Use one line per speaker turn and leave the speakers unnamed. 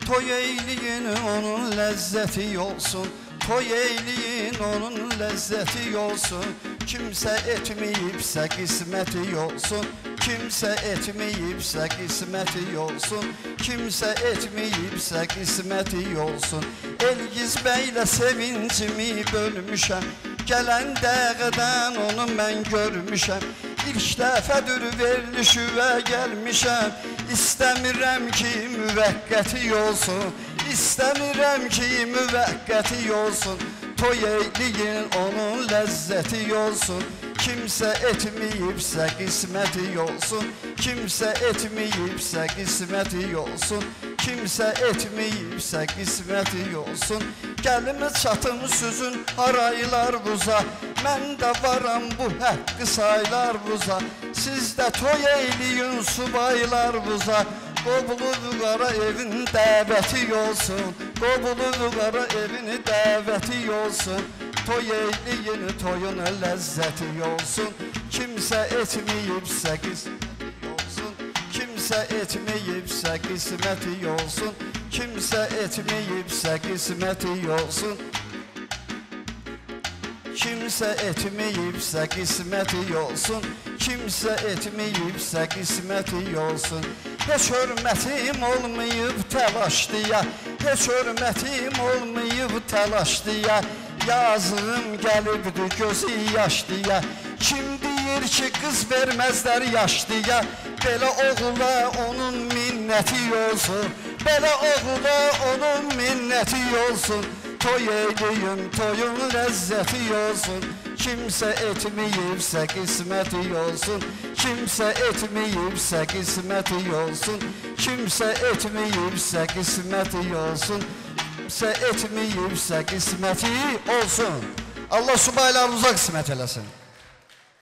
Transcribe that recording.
Toy eyleyin onun lezzeti olsun. Toy eyleyin onun lezzeti olsun. Kimse etmeyipse kısmeti olsun. Kimse etmeyipse kısmeti olsun. Kimse etmeyipse kısmeti olsun. Elgiz beyle sevincimi bölmüşəm. Gelen dəğədən onu mən görmüşəm. İlk dəfədir verilişüvə gəlmişəm. İstəmirəm ki müvəqqəti olsun. İstəmirəm ki müvəqqəti olsun. Toy eyleyin onun lezzeti olsun. Kimse etmeyipse kısmeti olsun. Kimse etmeyipse kısmeti olsun. Kimse etmeyipse kısmeti olsun. Gəlimi çatım süzün haraylar buza. Mən də varam bu haqqı saylar buza. Siz də toy eyleyin subaylar buza. Qobulu vüqara evin dəvəti olsun. Qobulu vüqara evin dəvəti olsun. Toy eyleyin toyun lezzeti olsun. Kimse etmeyipse kısmeti olsun. Kimse etmeyipse kısmeti olsun. Kimse etmeyipse kısmeti olsun. Kimse etmeyipse kısmeti olsun. Kimse etmeyipse kısmeti olsun. Heç hörmətim olmayıb təlaşdıya. Heç hörmətim olmayıb təlaşdıya. Yazığım gəlibdi gözü yaşlıya. Kim deyir ki qız verməzlər yaşlıya. Belə oğula onun minnəti olsun. Belə oğula onun minnəti olsun. Toy eyleyin toyun lezzeti olsun. Kimse etmeyipse kısmeti olsun. Kimse etmeyipse kısmeti olsun. Kimse etmeyipse kısmeti olsun. Kimse etmeyipse kısmeti olsun. Allah subaylarımıza kısmet eləsin.